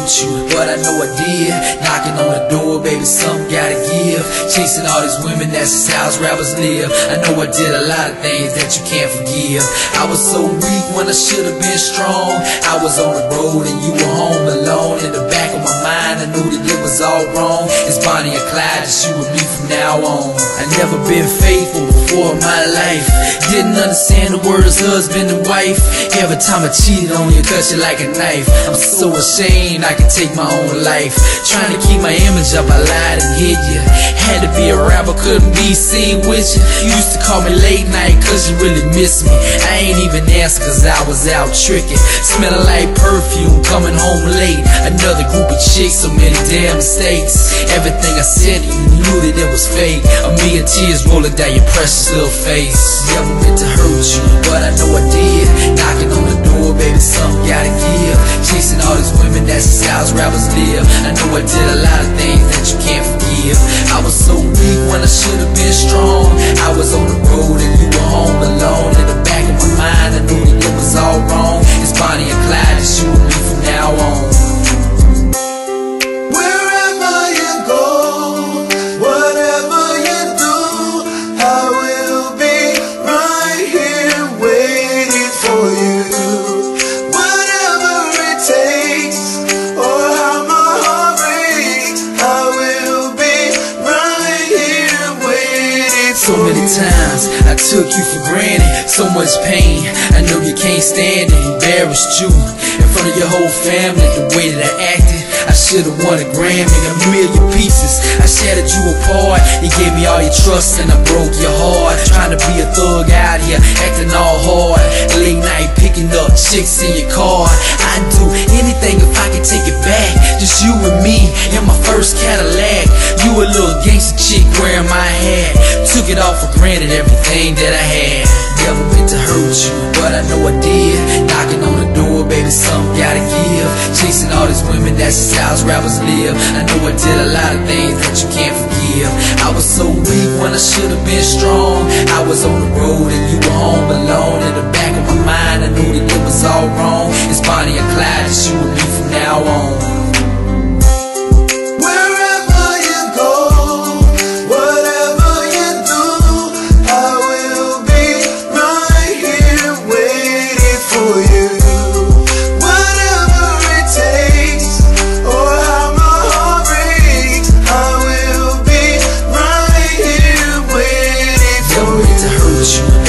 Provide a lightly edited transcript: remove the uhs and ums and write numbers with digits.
you, but I know I did. Knocking on the door, baby, something gotta give. Chasing all these women, that's just how rappers live. I know I did a lot of things that you can't forgive. I was so weak when I should've been strong. I was on the road and you were home alone. In the back of my mind, I knew that it was all wrong. It's Bonnie and Clyde, just you and me from now on. I never been faithful before in my life. Didn't understand the words husband and wife. Every time I cheated on you, cut you like a knife. I'm so ashamed I can take my own life. Trying to keep my image up, I lied and hid you. Had to be a rapper, couldn't be seen with you. You used to call me late night cause you really miss me. I ain't even answer cause I was out tricking. Smelling like perfume, coming home late. Another group of chicks, so many damn mistakes. Everything I said, you knew that it was fake. A million tears rolling down your precious little face. Never meant to hurt you, but I know I did. Knocking on the door, baby, something gotta give. Chasing all these women, that's just how rappers live. I know I did a lot of things that you can't forgive. I was so weak when I should've been strong. I was on the road and you were home alone. In the back of my mind, I knew that it was all wrong. It's Bonnie and Clyde, it's you and me from now on. So many times I took you for granted, so much pain, I know you can't stand it. Embarrassed you in front of your whole family, the way that I acted. I should've won a Grammy, a million pieces. I shattered you apart, you gave me all your trust and I broke your heart. Trying to be a thug out here, acting all hard. Late night picking up chicks in your car. I'd do anything if I could take it back. Just you and me in my first Cadillac. You a little gangster chick wearing my hat. Took it all for granted, everything that I had. Never meant to hurt you, but I know I did. Knocking on the door, baby, something gotta give. Chasing all these women, that's just how rappers live. I know I did a lot of things that you can't forgive. I was so weak when I should've been strong. I was on the road and you were home alone. In the back of my mind, I knew that it was all wrong. It's Bonnie and Clyde, it's you and me from now on. You